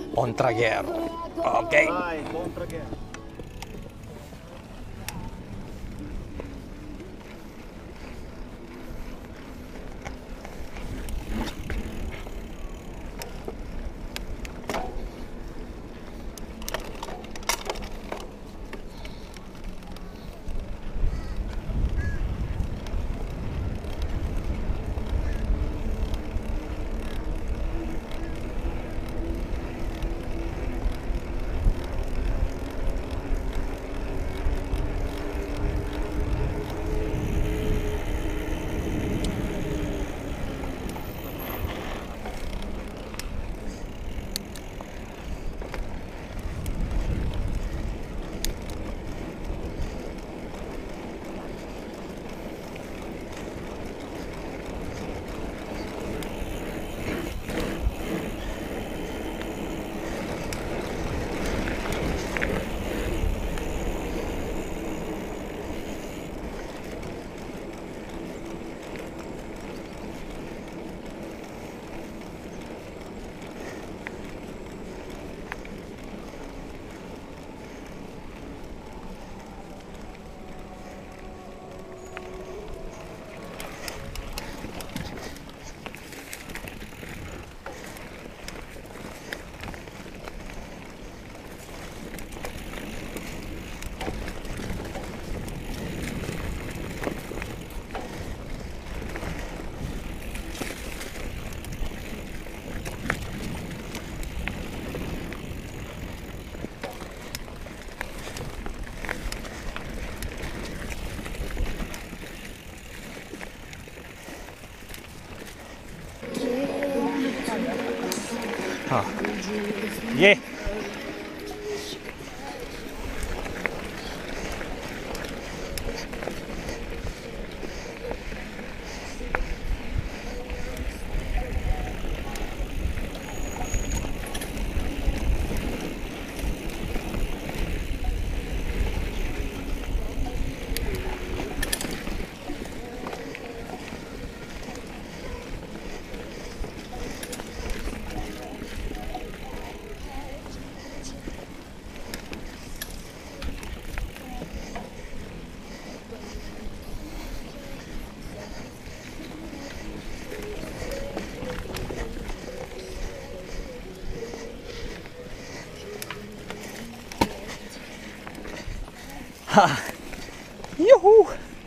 on tragueiro. Ok. Vai, bom tragueiro. Yeah. Ha! Yoo-hoo!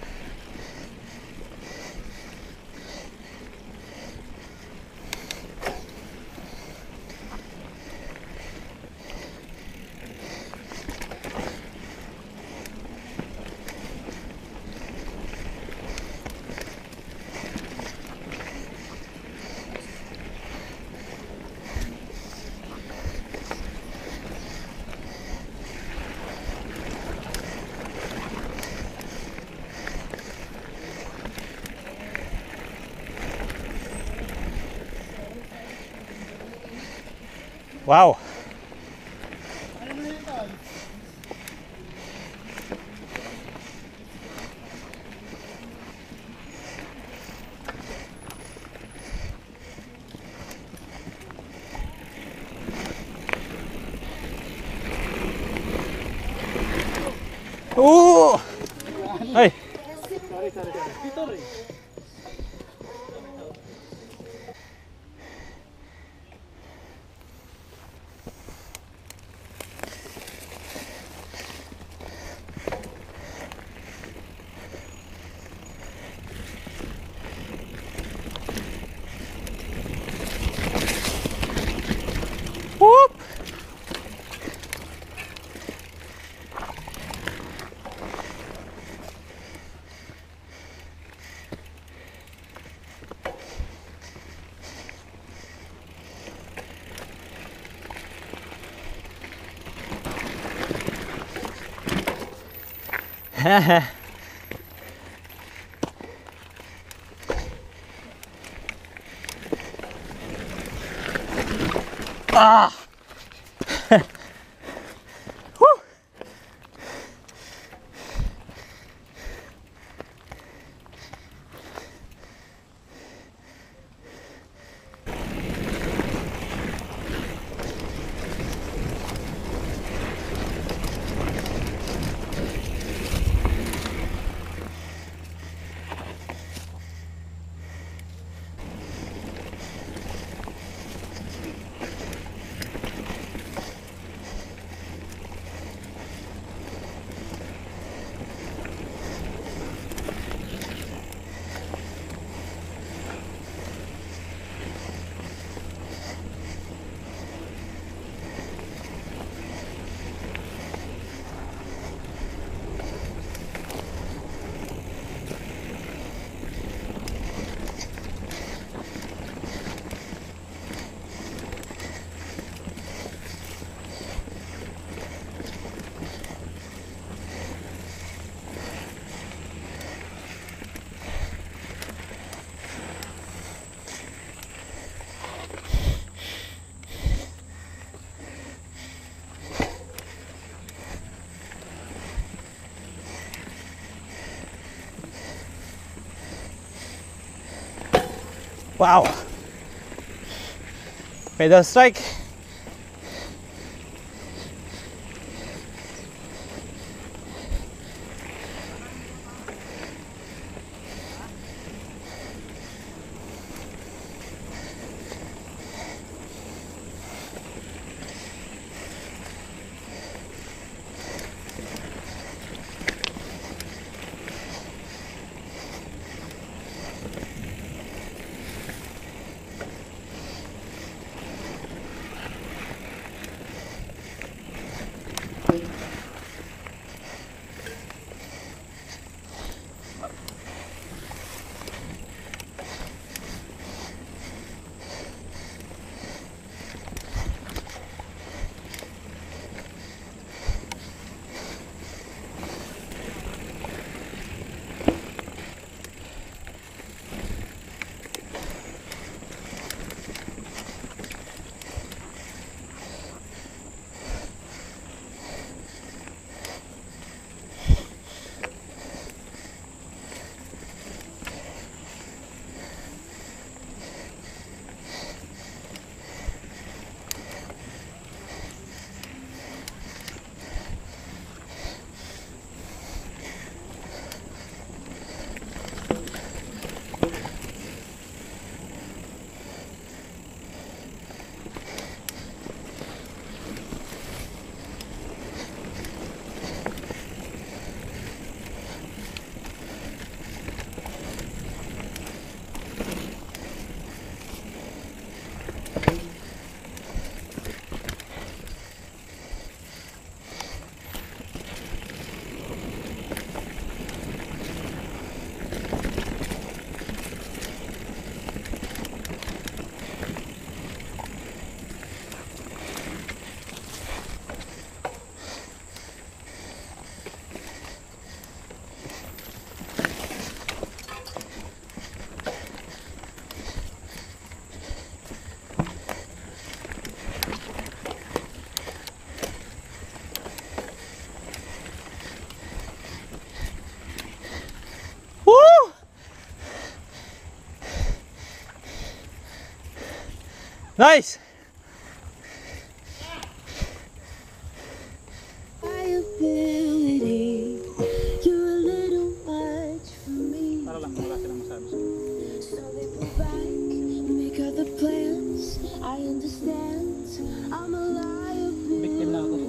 Wow! Oh! Hey! Sorry. Whoop! Ah! Woo! Wow. Pedal strike. Nice! Para lang, wala silang masabi. Victim na ako.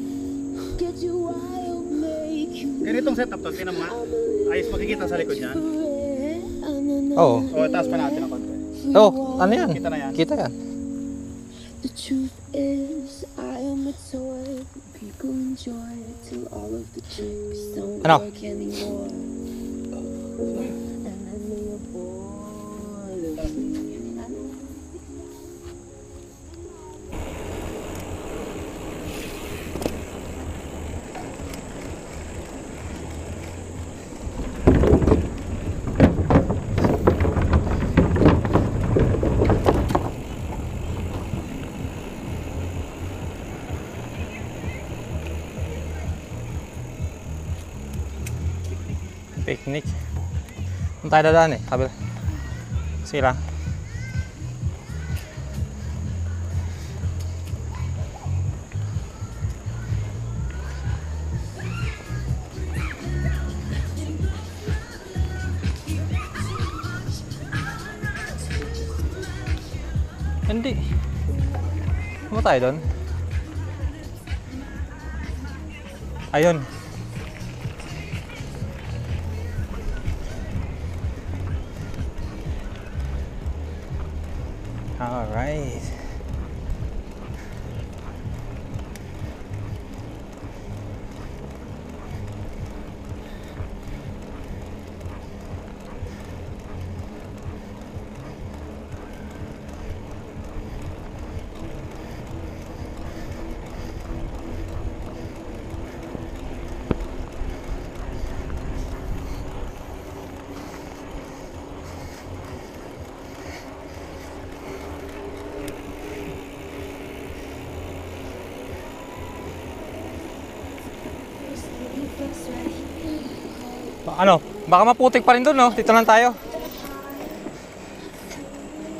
Ganitong setup to, tinan mo nga. Ayos makikita sa likod niyan. Oo. O, taas pa natin ang konti. Oh, ano yan? Kita na yan. Kita yan. The truth is, I am a toy. People enjoy it till all of the chicks don't Ano? work anymore. And then they are bored of me. Picnic. Kung tayo dadaan eh, kabila. Sige lang. Hindi. Ano tayo doon? Ayun. All right. Ano? Baka maputik pa rin doon, no? Dito lang tayo.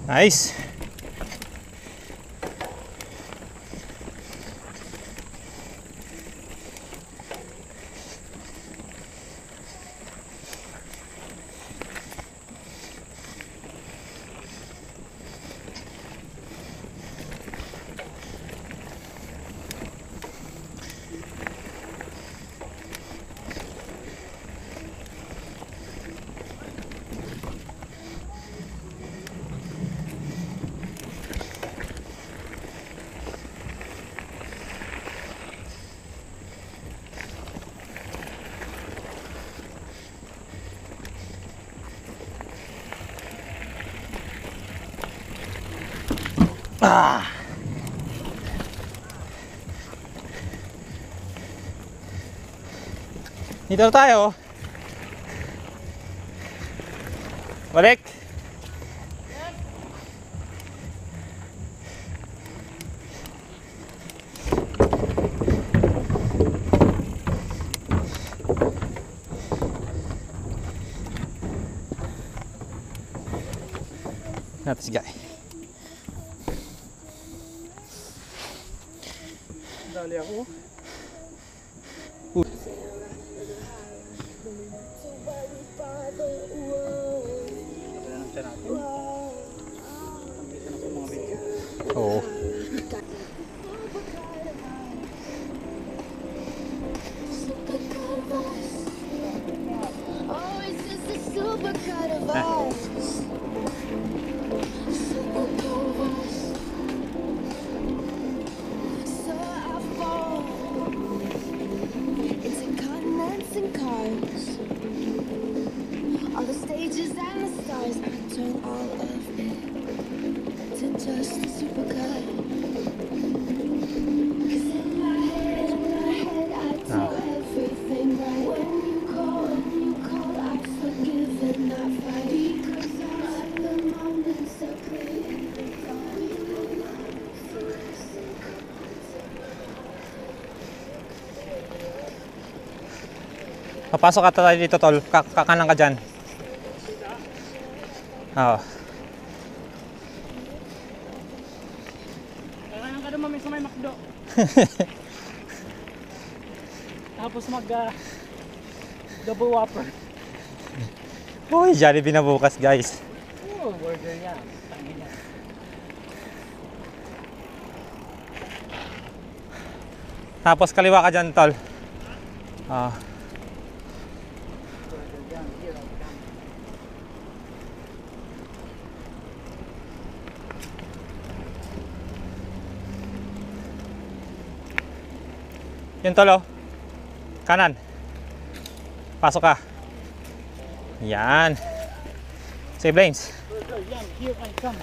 Nice. Ah. Dito na tayo. Balik. Natas guy. Dali ako. Oo. Oh, it's just a super cut of us. Super cut of us. So I fall into continents and cars. All the stages and the stars. I turn all of it to just a super cut. 'Cause in my head, I do everything right. When you call, I forgive and I fight. Because I let the moments that create the dawn. Papasok ka tayo dito, tol. Kakanan ka dyan. Oo. Kailangan ka naman sa may McDo. Tapos double whopper. Uy, Jollibee na bukas, guys. Oh, burger yan. Tangin yan. Tapos kaliwa ka dyan, tol. Ah. Burger yan. Here, I'll come. Yun, tol, oh. Kanan. Pasok ka. Yan. Save lanes. Burger yan. Here I come.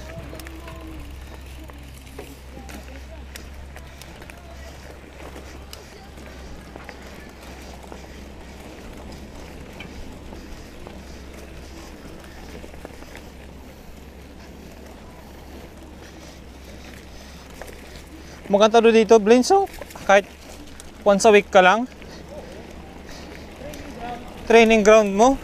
Maganda doon dito, Blaine. So, kahit once a week ka lang. Training ground mo.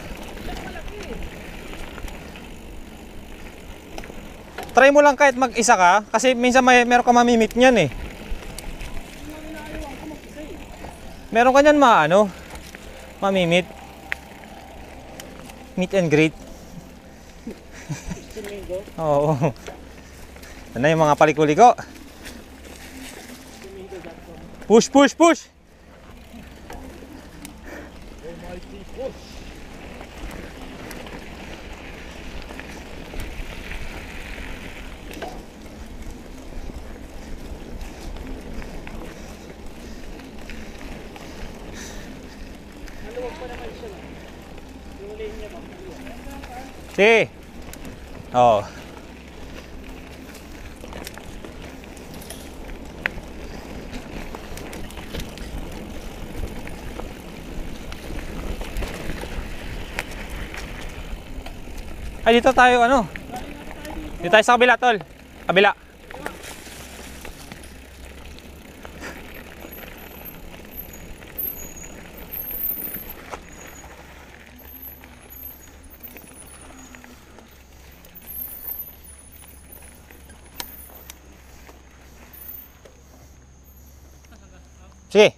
Try mo lang kahit mag-isa ka. Kasi minsan meron ka mamimit niyan eh. Meron ka niyan mamimit. Meet and greet. Oo. Ano yung mga paliko-liko? Push, push, push! Sige. Oo. Ay, dito tayo Dito tayo sa kabila, tol. Kabila. Sige.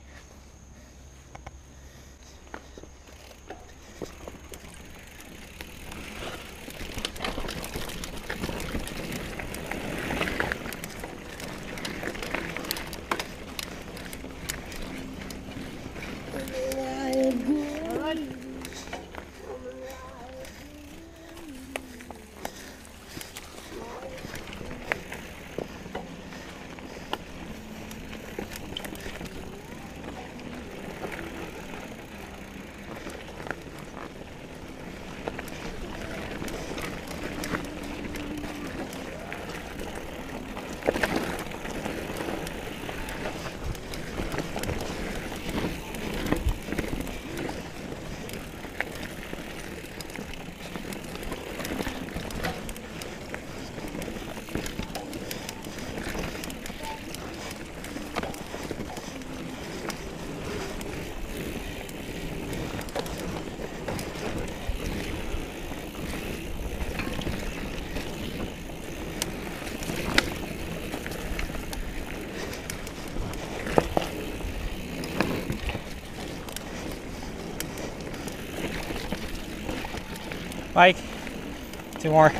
Mike, 2 more.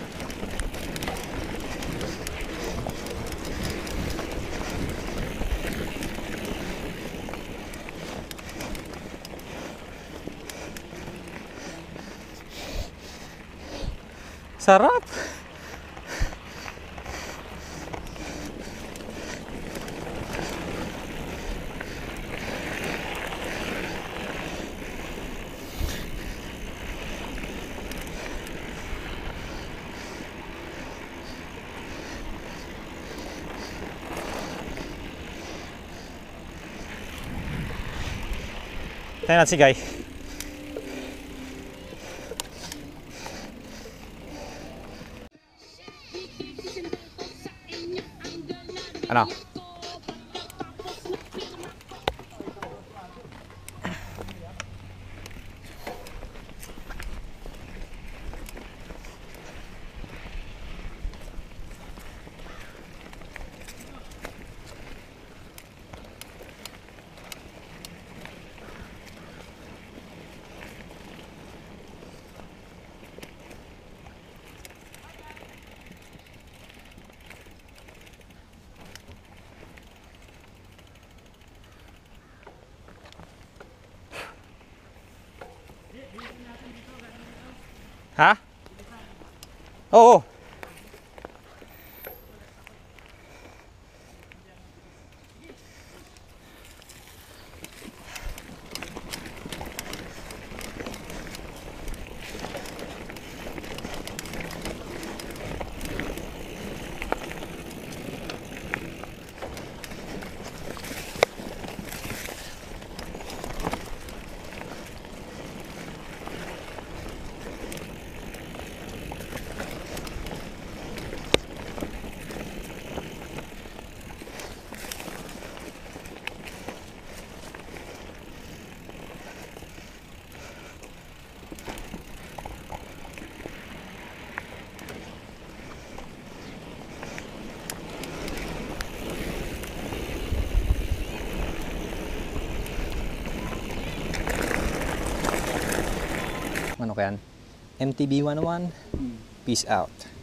Sarap. Tayo natin si Guy. Ano? Ha? Oo. Ano kaya? MTB 101. Peace out.